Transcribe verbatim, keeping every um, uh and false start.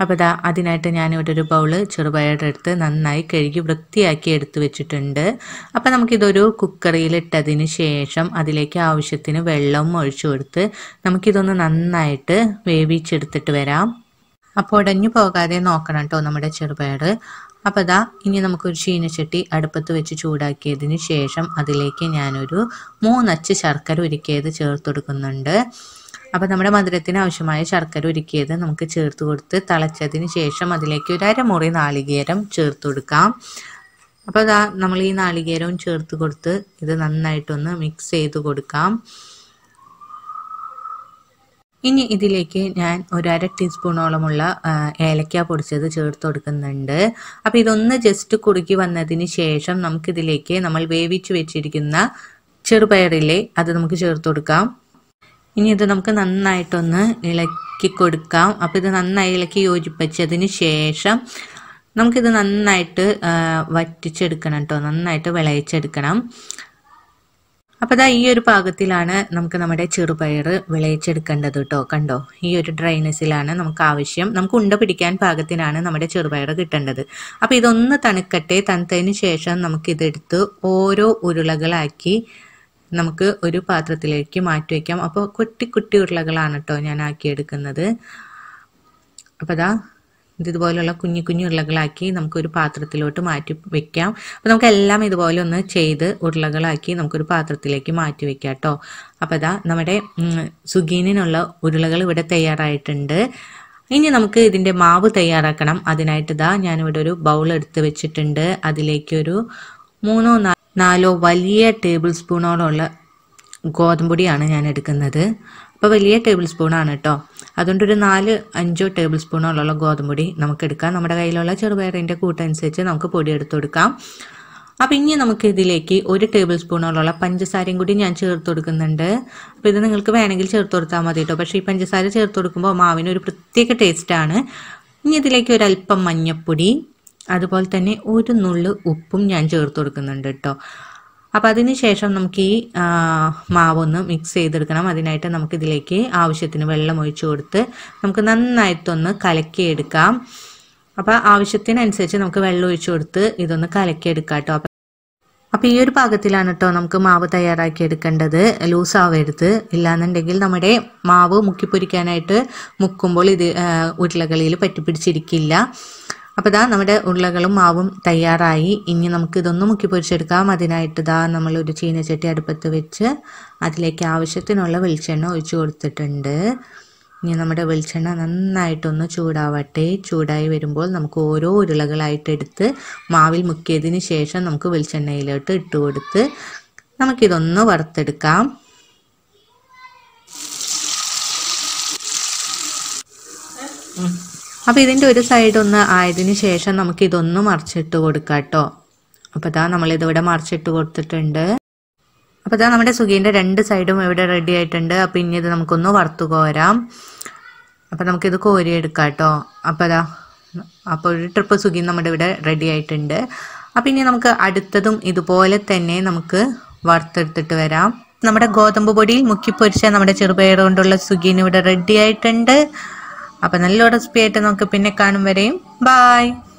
അപ്പോൾ ദാ അതിനായിട്ട് ഞാനിവിടെ ഒരു ബൗൾ ചെറുപയർ എടുത്ത് നന്നായി കഴുകി വൃത്തിയാക്കി എടുത്തു വെച്ചിട്ടുണ്ട്. അപ്പോൾ നമുക്കിതൊരു കുക്കറിൽ ഇട്ടതിന് ശേഷം അതിലേക്ക് ആവശ്യത്തിന് വെള്ളം ഒഴിച്ചു കൊടുത്ത് നമുക്കിതൊന്ന് നന്നായിട്ട് വേവിച്ചെടുത്തിട്ട് വരാം. അപ്പോൾ ഉടഞ്ഞു പോകാതെ നോക്കണം കേട്ടോ നമ്മുടെ ചെറുപയർ. അപ്പോൾ ദാ ഇനി നമുക്കൊരു ചീനച്ചട്ടി അടുപ്പത്ത് വെച്ച് ചൂടാക്കിയതിന് ശേഷം അതിലേക്ക് ഞാനൊരു മൂന്നച്ച് ശർക്കര ഉരുക്കിയത് ചേർത്ത് കൊടുക്കുന്നുണ്ട്. അപ്പോൾ നമ്മുടെ മധുരത്തിന് ആവശ്യമായ ശർക്കര ഉരുക്കിയത് നമുക്ക് ചേർത്ത് കൊടുത്ത് തിളച്ചതിന് ശേഷം അതിലേക്ക് ഒരു അരമുറി നാളികേരം ചേർത്ത് കൊടുക്കാം. അപ്പോൾ ദാ നമ്മൾ ഈ നാളികേരവും ചേർത്ത് കൊടുത്ത് ഇത് നന്നായിട്ടൊന്ന് മിക്സ് ചെയ്ത് കൊടുക്കാം. ഇനി ഇതിലേക്ക് ഞാൻ ഒരു അര ടീസ്പൂണോളമുള്ള ഏലക്ക പൊടിച്ചത് ചേർത്ത് കൊടുക്കുന്നുണ്ട്. അപ്പോൾ ഇതൊന്ന് ജസ്റ്റ് കുറുകി വന്നതിന് ശേഷം നമുക്കിതിലേക്ക് നമ്മൾ വേവിച്ച് വെച്ചിരിക്കുന്ന ചെറുപയറില്ലേ അത് നമുക്ക് ചേർത്ത് കൊടുക്കാം. ഇനി ഇത് നമുക്ക് നന്നായിട്ടൊന്ന് ഇളക്കി കൊടുക്കാം. അപ്പോൾ ഇത് നന്നായി ഇളക്കി യോജിപ്പിച്ചതിന് ശേഷം നമുക്കിത് നന്നായിട്ട് വറ്റിച്ചെടുക്കണം കേട്ടോ, നന്നായിട്ട് വിളയിച്ചെടുക്കണം. അപ്പോൾ ദാ ഈ ഒരു പാകത്തിലാണ് നമുക്ക് നമ്മുടെ ചെറുപയർ വിളയിച്ചെടുക്കേണ്ടത് കേട്ടോ. കണ്ടോ, ഈ ഒരു ഡ്രൈനെസ്സിലാണ് നമുക്ക് ആവശ്യം. നമുക്ക് ഉണ്ട പിടിക്കാൻ പാകത്തിനാണ് നമ്മുടെ ചെറുപയർ കിട്ടേണ്ടത്. അപ്പോൾ ഇതൊന്ന് തണുക്കട്ടെ. തണുത്തതിന് ശേഷം നമുക്കിതെടുത്ത് ഓരോ ഉരുളകളാക്കി നമുക്ക് ഒരു പാത്രത്തിലേക്ക് മാറ്റി വയ്ക്കാം. അപ്പോൾ കുട്ടി കുട്ടി ഉരുളകളാണ് കേട്ടോ ഞാൻ ആക്കിയെടുക്കുന്നത്. അപ്പോൾ ദാ ഇതുപോലുള്ള കുഞ്ഞു കുഞ്ഞു ഉരുളകളാക്കി നമുക്കൊരു പാത്രത്തിലോട്ട് മാറ്റി വെക്കാം. അപ്പോൾ നമുക്ക് എല്ലാം ഇതുപോലെ ഒന്ന് ചെയ്ത് ഉരുളകളാക്കി നമുക്കൊരു പാത്രത്തിലേക്ക് മാറ്റി വെക്കാം കേട്ടോ. അപ്പോൾ ദാ നമ്മുടെ സുഗീനിനുള്ള ഉരുളകൾ ഇവിടെ തയ്യാറായിട്ടുണ്ട്. ഇനി നമുക്ക് ഇതിൻ്റെ മാവ് തയ്യാറാക്കണം. അതിനായിട്ട് ദാ ഞാനിവിടെ ഒരു ബൗൾ എടുത്ത് വെച്ചിട്ടുണ്ട്. അതിലേക്കൊരു മൂന്നോ നാലോ വലിയ ടേബിൾ സ്പൂണോളമുള്ള ഗോതമ്പൊടിയാണ് ഞാൻ എടുക്കുന്നത്. അപ്പോൾ വലിയ ടേബിൾ സ്പൂണാണ് കേട്ടോ. അതുകൊണ്ടൊരു നാല് അഞ്ചോ ടേബിൾ സ്പൂണോളമുള്ള ഗോതമ്പൊടി നമുക്ക് എടുക്കാം. നമ്മുടെ കയ്യിലുള്ള ചെറുപയറിൻ്റെ കൂട്ടനുസരിച്ച് നമുക്ക് പൊടി എടുത്ത് കൊടുക്കാം. അപ്പോൾ ഇനി നമുക്ക് ഇതിലേക്ക് ഒരു ടേബിൾ സ്പൂണോളമുള്ള പഞ്ചസാരയും കൂടി ഞാൻ ചേർത്ത് കൊടുക്കുന്നുണ്ട്. അപ്പോൾ ഇത് നിങ്ങൾക്ക് വേണമെങ്കിൽ ചേർത്ത് കൊടുത്താൽ മതി കേട്ടോ. പക്ഷേ ഈ പഞ്ചസാര ചേർത്ത് കൊടുക്കുമ്പോൾ മാവിന് ഒരു പ്രത്യേക ടേസ്റ്റാണ്. ഇനി ഇതിലേക്ക് ഒരല്പം മഞ്ഞൾപ്പൊടി, അതുപോലെ തന്നെ ഒരു നുള്ളു ഉപ്പും ഞാൻ ചേർത്ത് കൊടുക്കുന്നുണ്ട് കേട്ടോ. അപ്പോൾ അതിന് ശേഷം നമുക്ക് ഈ മാവൊന്ന് മിക്സ് ചെയ്തെടുക്കണം. അതിനായിട്ട് നമുക്കിതിലേക്ക് ആവശ്യത്തിന് വെള്ളം ഒഴിച്ചു കൊടുത്ത് നമുക്ക് നന്നായിട്ടൊന്ന് കലക്കിയെടുക്കാം. അപ്പോൾ ആവശ്യത്തിനനുസരിച്ച് നമുക്ക് വെള്ളം ഒഴിച്ചു കൊടുത്ത് ഇതൊന്ന് കലക്കിയെടുക്കാം കേട്ടോ. അപ്പോൾ ഈ ഒരു പാകത്തിലാണ് കേട്ടോ നമുക്ക് മാവ് തയ്യാറാക്കി എടുക്കേണ്ടത്. ലൂസ് ആവരുത്, ഇല്ലാന്നുണ്ടെങ്കിൽ നമ്മുടെ മാവ് മുക്കിപ്പൊരിക്കാനായിട്ട് മുക്കുമ്പോൾ ഇത് ഉരുളകളിൽ പറ്റിപ്പിടിച്ചിരിക്കില്ല. അപ്പോൾ ദാ നമ്മുടെ ഉരുളകളും മാവും തയ്യാറായി. ഇനി നമുക്ക് ഇതൊന്ന് മുക്കി പൊരിച്ചെടുക്കാം. അതിനായിട്ട് ദാ നമ്മളൊരു ചീനച്ചട്ടി അടുപ്പത്ത് വെച്ച് അതിലേക്ക് ആവശ്യത്തിനുള്ള വെളിച്ചെണ്ണ ഒഴിച്ചു കൊടുത്തിട്ടുണ്ട്. ഇനി നമ്മുടെ വെളിച്ചെണ്ണ നന്നായിട്ടൊന്ന് ചൂടാവട്ടെ. ചൂടായി വരുമ്പോൾ നമുക്ക് ഓരോ ഉരുളകളായിട്ടെടുത്ത് മാവിൽ മുക്കിയതിന് ശേഷം നമുക്ക് വെളിച്ചെണ്ണയിലോട്ട് ഇട്ട് കൊടുത്ത് നമുക്കിതൊന്ന് വറുത്തെടുക്കാം. അപ്പോൾ ഇതിൻ്റെ ഒരു സൈഡ് ഒന്ന് ആയതിനു ശേഷം നമുക്ക് ഇതൊന്ന് മറിച്ചിട്ട് കൊടുക്കാം കേട്ടോ. അപ്പോൾ ഇതാ നമ്മളിതിവിടെ മറിച്ചിട്ട് കൊടുത്തിട്ടുണ്ട്. അപ്പോൾ ഇതാ നമ്മുടെ സുഗീൻ്റെ രണ്ട് സൈഡും ഇവിടെ റെഡി ആയിട്ടുണ്ട്. അപ്പോൾ ഇനി ഇത് നമുക്കൊന്ന് വറുത്ത് കോരാം. അപ്പോൾ നമുക്കിത് കോരിയെടുക്കാം കേട്ടോ. അപ്പോൾ ഇതാ അപ്പോൾ ഒരു ട്രിപ്പ് സുഗീൻ നമ്മുടെ ഇവിടെ റെഡി ആയിട്ടുണ്ട്. അപ്പോൾ ഇനി നമുക്ക് അടുത്തതും ഇതുപോലെ തന്നെ നമുക്ക് വറുത്തെടുത്തിട്ട് വരാം. നമ്മുടെ ഗോതമ്പ് പൊടിയിൽ മുക്കിപ്പൊരിച്ച നമ്മുടെ ചെറുപയർ കൊണ്ടുള്ള സുഗീൻ ഇവിടെ റെഡി ആയിട്ടുണ്ട്. അപ്പോൾ നല്ല റെസിപ്പി ആയിട്ട് നമുക്ക് പിന്നെ കാണും വരെയും ബായ്.